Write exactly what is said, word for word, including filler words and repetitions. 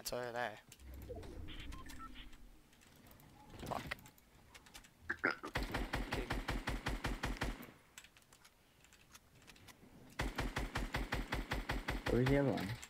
What's over there? Fuck. Okay. Where's the other one?